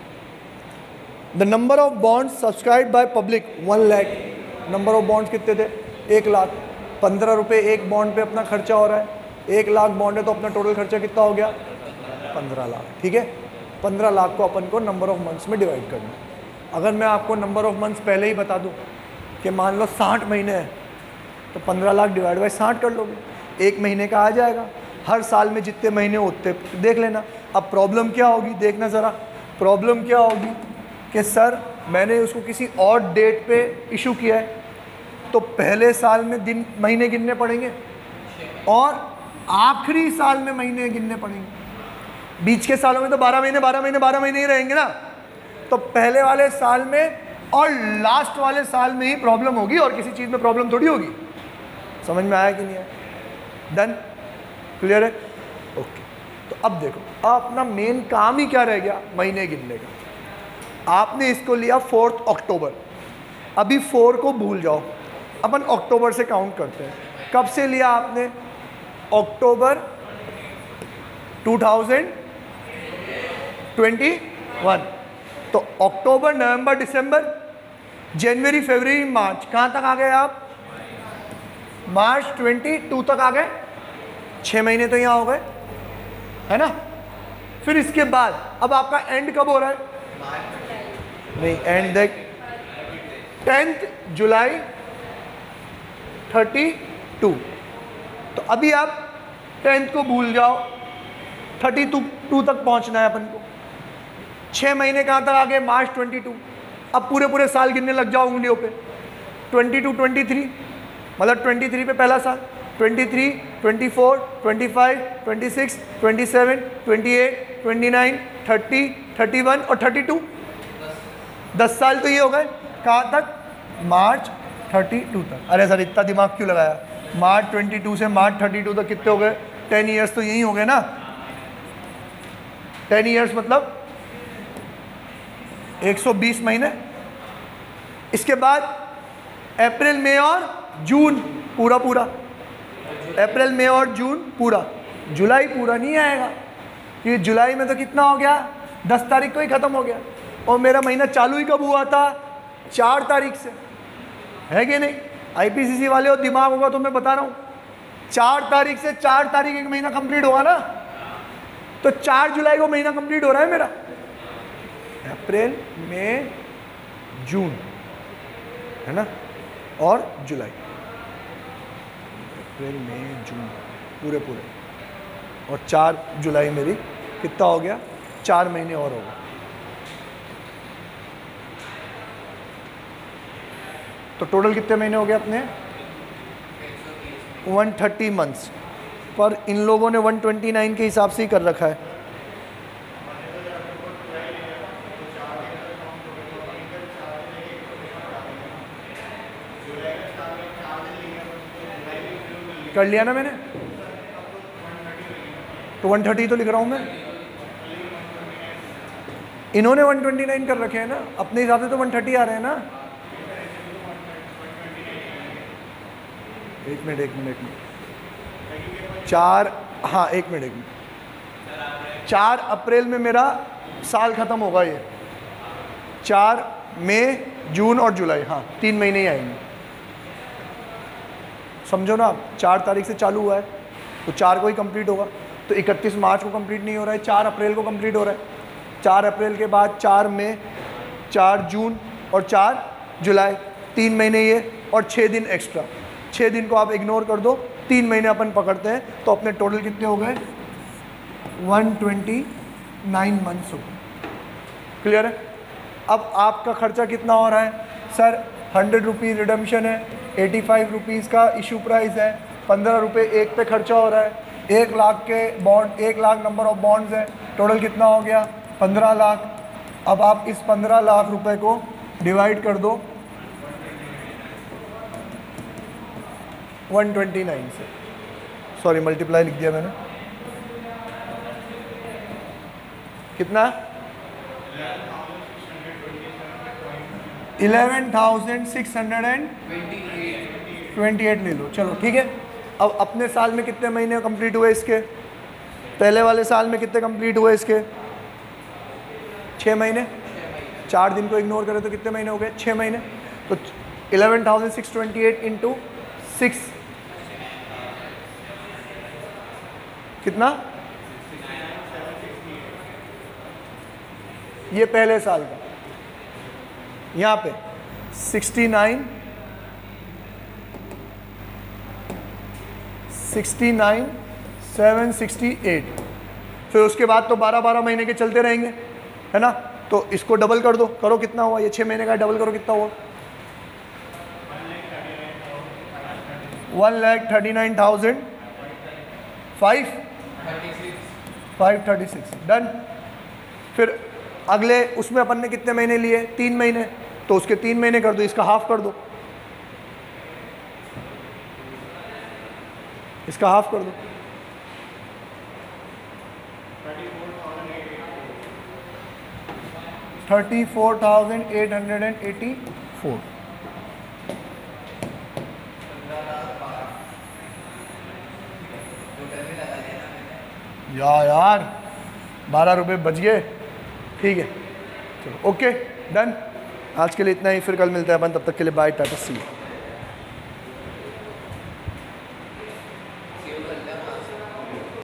The number of bonds subscribe by public 1 lakh, number of bonds कितने थे? 1 लाख। 15 रुपये एक बॉन्ड पे अपना खर्चा हो रहा है, 1 लाख बॉन्ड है तो अपना टोटल खर्चा कितना हो गया? 15 लाख, ठीक है। 15 लाख को अपन को नंबर ऑफ मंथ्स में डिवाइड करना है। अगर मैं आपको नंबर ऑफ मंथ्स पहले ही बता दूं कि मान लो 60 महीने हैं, तो 15 लाख डिवाइड बाय 60 कर लोगे, एक महीने का आ जाएगा। हर साल में जितने महीने होते देख लेना। अब प्रॉब्लम क्या होगी, देखना ज़रा, प्रॉब्लम क्या होगी कि सर मैंने उसको किसी और डेट पे इशू किया है, तो पहले साल में दिन महीने गिनने पड़ेंगे और आखिरी साल में महीने गिनने पड़ेंगे। बीच के सालों में तो 12 महीने 12 महीने 12 महीने ही रहेंगे ना, तो पहले वाले साल में और लास्ट वाले साल में ही प्रॉब्लम होगी, और किसी चीज़ में प्रॉब्लम थोड़ी होगी। समझ में आया कि नहीं आया? डन, क्लियर है? ओके। तो अब देखो, अपना मेन काम ही क्या रह गया? महीने गिनने का। आपने इसको लिया 4 अक्टूबर, अभी 4 को भूल जाओ, अपन अक्टूबर से काउंट करते हैं। कब से लिया आपने? अक्टूबर 2021, तो अक्टूबर नवंबर दिसंबर जनवरी फरवरी मार्च, कहाँ तक आ गए आप? मार्च 22 तक आ गए, 6 महीने तो यहाँ हो गए, है ना। फिर इसके बाद अब आपका एंड कब हो रहा है? नहीं, एंड देख 10 जुलाई 32, तो अभी आप 10 को भूल जाओ, 32 तक पहुंचना है अपन को। 6 महीने कहाँ तक आ गए? मार्च 22। अब पूरे पूरे साल गिनने लग जाओ उंगलियों पे। 22 23, मतलब 23 पे पहला साल, 23 24 25 26 27 28 29 30 31 और 32, 10 साल तो ये हो गए। कहाँ तक? मार्च 32 तक। अरे सर इतना दिमाग क्यों लगाया? मार्च 22 से मार्च 32 तक कितने हो गए? 10 ईयर्स तो यही हो गए ना। 10 ईयर्स मतलब 120 महीने। इसके बाद अप्रैल मई और जून पूरा पूरा, अप्रैल मई और जून पूरा, जुलाई पूरा नहीं आएगा क्योंकि जुलाई में तो कितना हो गया? 10 तारीख को ही ख़त्म हो गया, और मेरा महीना चालू ही कब हुआ था? 4 तारीख से, है कि नहीं? आईपीसीसी वाले हो, दिमाग होगा तो मैं बता रहा हूँ, 4 तारीख से 4 तारीख एक महीना कंप्लीट होगा ना, तो 4 जुलाई को महीना कंप्लीट हो रहा है मेरा। अप्रैल मई जून, है ना, और जुलाई, अप्रैल मई जून पूरे पूरे, और 4 जुलाई मेरी कितना हो गया? 4 महीने और होगा। तो टोटल कितने महीने हो गए अपने? 130 मंथ्स, पर इन लोगों ने 129 के हिसाब से ही कर रखा है। कर लिया ना मैंने? तो 130 तो लिख रहा हूँ मैं, इन्होंने 129 कर रखे हैं ना, अपने हिसाब से तो 130 आ रहे हैं ना। एक मिनट 4, हाँ एक मिनट 4 अप्रैल में मेरा साल ख़त्म होगा, ये 4 मई, जून और जुलाई, हाँ 3 महीने ही आएंगे। समझो ना आप, 4 तारीख से चालू हुआ है तो 4 को ही कंप्लीट होगा, तो 31 मार्च को कंप्लीट नहीं हो रहा है, 4 अप्रैल को कंप्लीट हो रहा है। 4 अप्रैल के बाद 4 मई, 4 जून और 4 जुलाई, 3 महीने ये और 6 दिन एक्स्ट्रा। 6 दिन को आप इग्नोर कर दो, 3 महीने अपन पकड़ते हैं, तो अपने टोटल कितने हो गए? 129 मंथ्स हो गए। क्लियर है? अब आपका खर्चा कितना हो रहा है? सर 100 रुपीज़ रिडम्पशन है, 85 रुपीज़ का इशू प्राइस है, 15 रुपये एक पे खर्चा हो रहा है, 1 लाख के bond, 1 lakh number of bonds है, टोटल कितना हो गया? 15 लाख। अब आप इस 15 लाख रुपए को डिवाइड कर दो 129 से, सॉरी मल्टीप्लाई लिख दिया मैंने, कितना? 11,628 ले लो, चलो ठीक है। अब अपने साल में कितने महीने कंप्लीट हुए इसके? पहले वाले साल में कितने कंप्लीट हुए इसके? 6 महीने। 4 दिन को इग्नोर करें तो कितने महीने हो गए? 6 महीने। तो 11,628 इंटू 6 कितना? ये पहले साल का, यहाँ पे 69 768, फिर उसके बाद तो 12-12 महीने के चलते रहेंगे, है ना? तो इसको डबल कर दो, करो कितना हुआ? ये 6 महीने का डबल करो, कितना हुआ? 1,39,536 डन। फिर अगले उसमें अपन ने कितने महीने लिए? 3 महीने, तो उसके 3 महीने कर दो, इसका हाफ कर दो, इसका हाफ कर दो, 34,884। यार 12 रुपये बच गए, ठीक है चलो ओके डन। आज के लिए इतना ही, फिर कल मिलते हैं अपन, तब तक के लिए बाय, टाटा सी यू।